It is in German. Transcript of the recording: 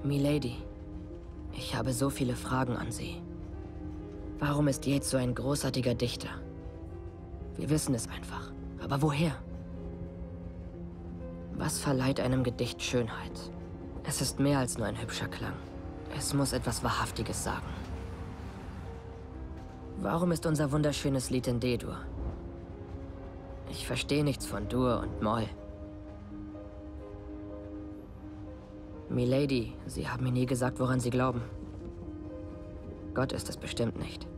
Milady, ich habe so viele Fragen an Sie. Warum ist Yeats so ein großartiger Dichter? Wir wissen es einfach. Aber woher? Was verleiht einem Gedicht Schönheit? Es ist mehr als nur ein hübscher Klang. Es muss etwas Wahrhaftiges sagen. Warum ist unser wunderschönes Lied in D-Dur? Ich verstehe nichts von Dur und Moll. Milady, Sie haben mir nie gesagt, woran Sie glauben. Gott ist es bestimmt nicht.